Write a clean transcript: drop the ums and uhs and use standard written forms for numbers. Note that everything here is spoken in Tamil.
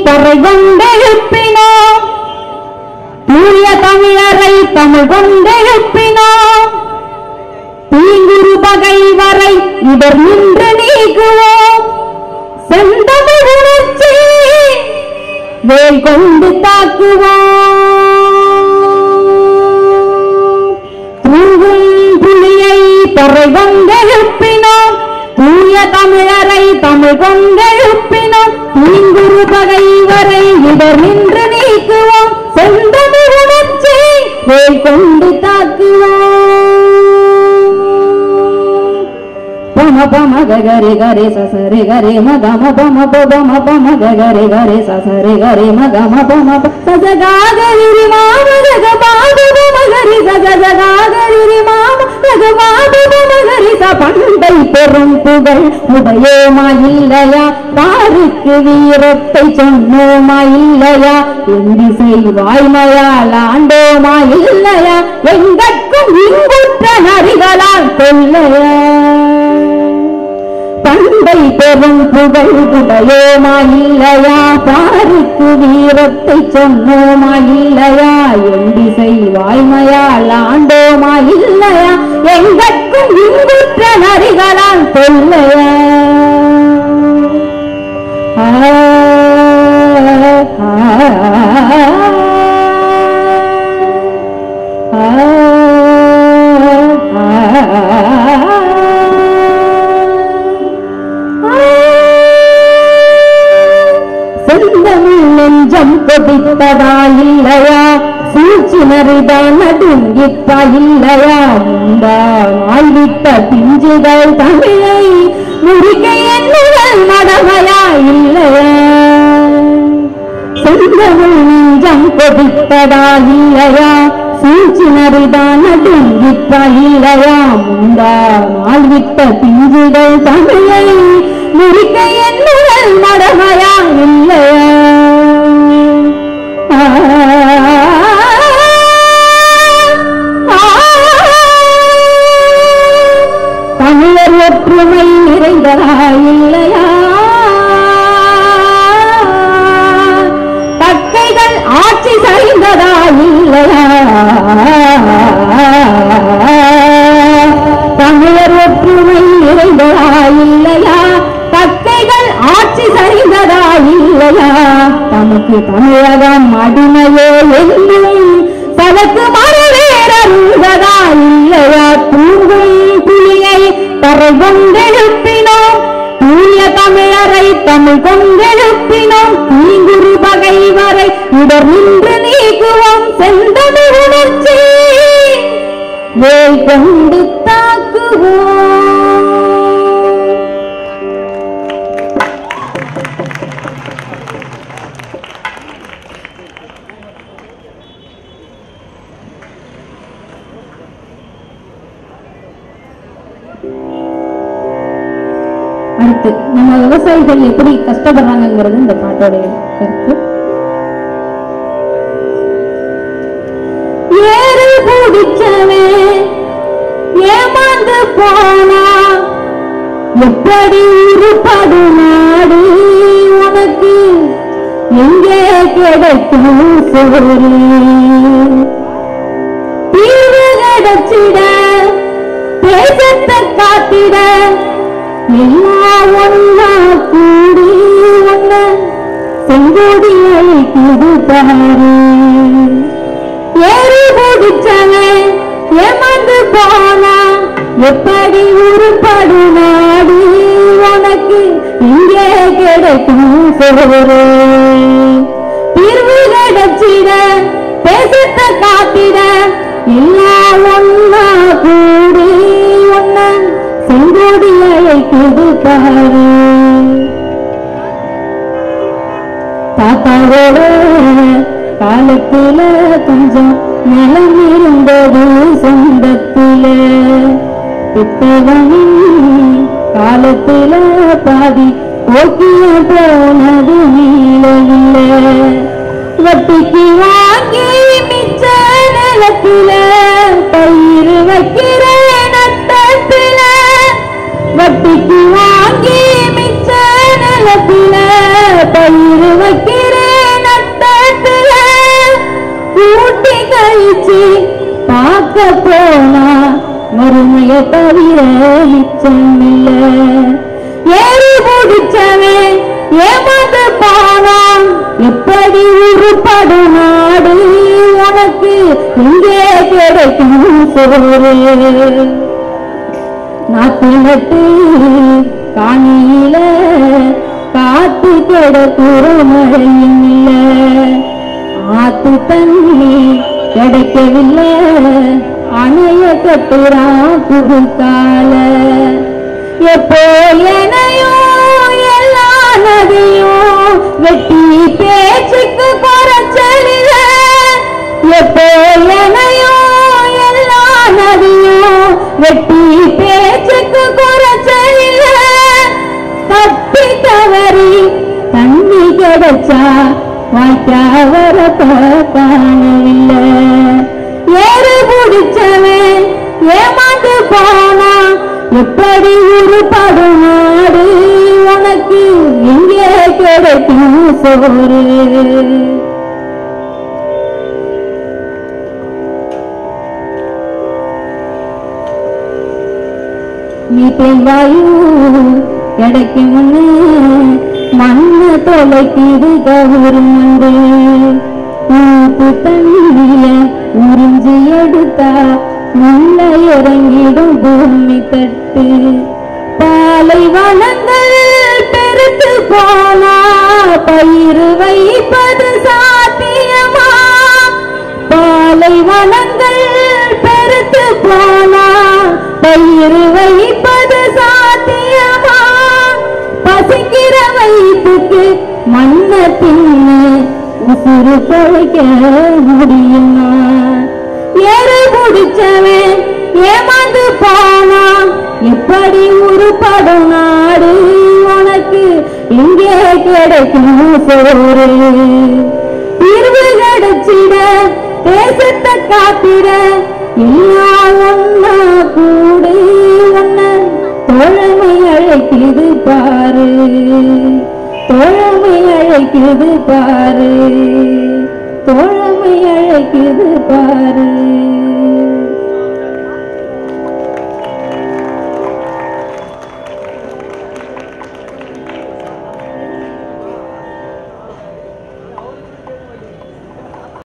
தரை கொண்டெழுப்பினோம் தூய தமிழரை தமிழ் கொண்டெழுப்பினோம் தீங்குரு பகை வரை இடர் நின்று நீக்குவோம் செந்தமிழ் உணர்ச்சி வேல் கொண்டு தாக்குவோம் தூங்கும் புலியை தரை கொண்டெழுப்பினோம் தூய தமிழரை தமிழ் கொண்டெழுப்பினோம் தீங்குரு பகை வரை இடர் நின்று நீக்குவோம் செந்தமிழ் உணர்ச்சி வேல் கொண்டு தாக்குவோம் பம பம கரி கரி சசரி கரி மகம பம பம பம கரி கரி சசரி கரி மகம பம சஜகாகரி மாம ஜகபாது பமகரி சஜகாகரி மாம ஜகபாது பமகரி ச பண்டை பெரும் புகழ் உடையோமா இல்லையா பாருக்கு வீரத்தை சொன்னோமா இல்லையா எந்திசை வாய்மையால் ஆண்டோமா இல்லையா எங்கட்கும் இங்குற்ற நரிகளால் கொல்லையா பண்டை பெரும் புகழ் உடையோமா இல்லையா பாருக்கு வீரத்தை சொன்னோமா இல்லையா எந்திசை வாய்மையால் ஆண்டோமா இல்லையா எங்கட்கும் இங்குற்ற நரிகளால் கொல்லையா நெஞ்சம் கொதித்ததா இல்லையா சூழ்ச்சி நரிதான் நடுங்கித்தா இல்லையா ஆய்விட்ட பிஞ்சுகள் தமிழை முறிக்க எண்ணுகள் நடமையா இல்லையா செந்தமிழ் நெஞ்சம் கொதித்ததா இல்லையா சூழ்ச்சி நரிதான் நடுங்கித்தா இல்லையா ஆய்விட்ட பிஞ்சுகள் தமிழை முறிக்க எண்ணுகள் நடமையா இல்லையா தமிழர் ஒற்றுமை நிறைந்ததா இல்லையா தக்கைகள் ஆட்சி சரிந்ததா இல்லையா தமிழர் ஒற்றுமை நிறைந்ததா இல்லையா தக்கைகள் ஆட்சி சரிந்ததா இல்லையா தமக்கு தமிழகம் அடிமையே என்னும் தனக்கு மறுவேறதா இல்லையா தூங்கும் புலியை தரை கொண்டெழுப்பினோம் தூய தமிழரை தமிழ் கொண்டெழுப்பினோம் தீங்குரு பகை வரை இடர் நின்று நீக்குவோம் செந்தமிழ் உணர்ச்சி வேல் கொண்டு தாக்குவோம் அடுத்து நம்ம விவசாயிகள் எப்படி கஷ்டப்படுறாங்கிறது இந்த பாட்டோடைய கருத்து. ஏறு குடிச்சவே ஏமாந்து போனா எப்படி உருப்படு நாடு உனக்கு எங்கே கிடைக்கும் சோறு தீர்வு கிடைச்சிட தேசத்தை காத்திட எல்லாம் ஒன்னா கூடி ஒன்ன செங்கோடியை கொடுத்தாரு ஏறி முடிச்சவன் ஏமாந்து போனா எப்படி உருப்படு நாடு உனக்கு இங்கே கிடைக்கும் சோறு தீர்வு கிடைச்சிட தேசத்தை காத்திட எல்லாம் ஒன்னா கூடி ஒன்ன செங்கோடியை கொடுத்தாரு தாத்தாவோட காலத்துல கொஞ்சம் நிலம் இருந்தது சொந்தத்துல பெத்தவனின் காலத்துல பாதி போக்கிய போனது நீல வட்டிக்கு வாங்கி மிச்ச நிலத்துல பயிர் வைக்கிற நட்டத்துல வட்டிக்கு வாங்கி மிச்ச நிலத்துல பயிர் வைக்கிற கூட்டி கழிச்சு பார்க்க போனா மறுமைய தவிர மிச்சம் இல்ல. ஏறி பிடிச்சவன் ஏமாந்து போனா எப்படி உருப்படும் நாடு உனக்கு இங்கே கிடைக்கும் சோறு. நாத்து நட்டு காணியில காத்து கிடக்குற மழையும் இல்ல. ஆத்து தண்ணி கிடைக்கவில்லை அணைய கட்டுறான் குறுக்கால. எப்போ எனையோ எல்லா நதியும் வெட்டி பேச்சுக்கு குறைச்சலில. எப்போ எனையோ எல்லா நதியும் வெட்டி பேச்சுக்கு குறைச்சலில. தப்பி தவறி தண்ணி கிடைச்சா வாய்க்காவர காணவில்லை. ஏறு பிடிச்சவன் ஏமாந்து போனா எப்படி உருப்படும் நாடு உனக்கு எங்கே கிடைக்கும் சோறு. மீத்தேன் வாயு கிடைக்கும்னு மண்ணு தொலைக்குது கவுருமண்டு. ஊத்து தண்ணியில உறிஞ்சி எடுத்தா முள்ள இறங்கிடும் பூமி தட்டு. பாலைவனங்கள் பெருத்து போனா பயிர் வைப்பது சாத்தியமா. பாலைவனங்கள் பெருத்து போனா பயிர் வைப்பது சாத்தியமா. பசிக்கிற வயிற்றுக்கு மண்ண தின்னு உசுறு தொலைக்க முடியுமா. ஏறு பிடிச்சவன் ஏமாந்து போனா எப்படி உருப்படும் நாடு உனக்கு இங்கே கிடைக்கும் சோறு. தீர்வு கிடைச்சிட தேசத்தை காத்திட எல்லாம் ஒன்னா கூடு. ஒன்ன தோழமை அழைக்குது பாரு, தோழமை அழைக்குது பாரு, தோழமை அழைக்குது பாரு.